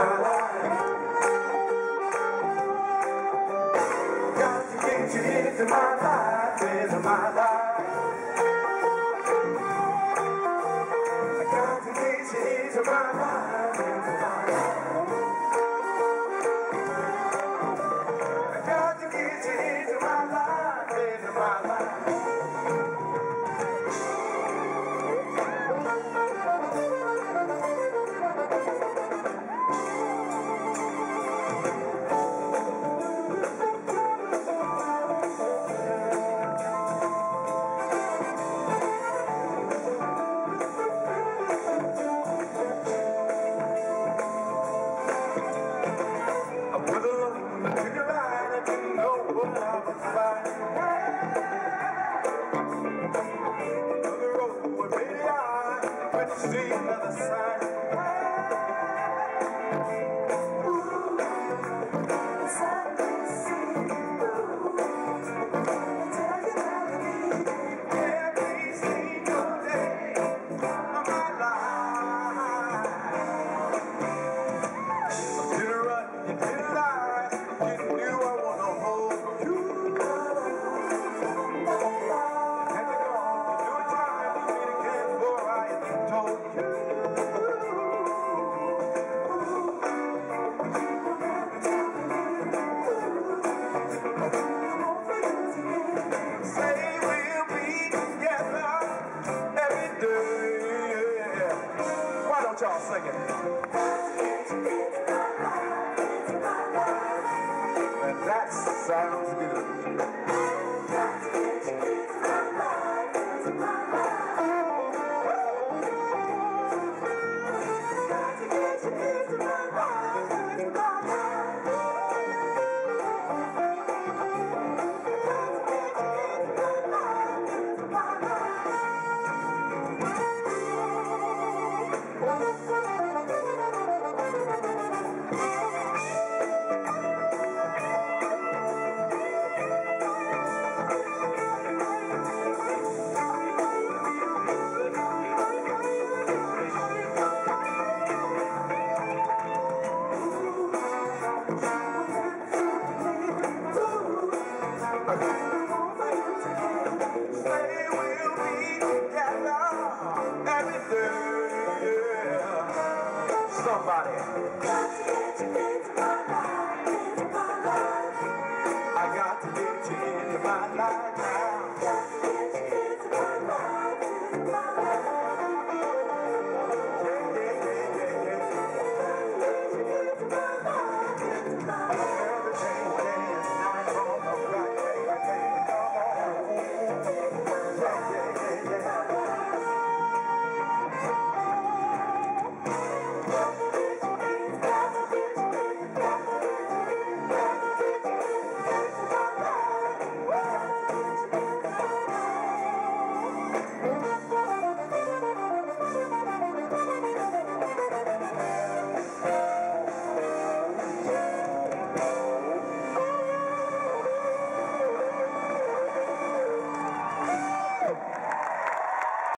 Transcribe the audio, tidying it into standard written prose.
my life. Got to get you into my life, into my life. I got to get you into my life, into my life. I got to get you into my life, into my life. See another side. Every single day of my life. I didn't run, you didn't lie. You knew I wanna hold you. Had to go, you knew a time for me to care for. I had told you. Say we'll be together every day. Why don't y'all sing it? And that sounds good. Somebody.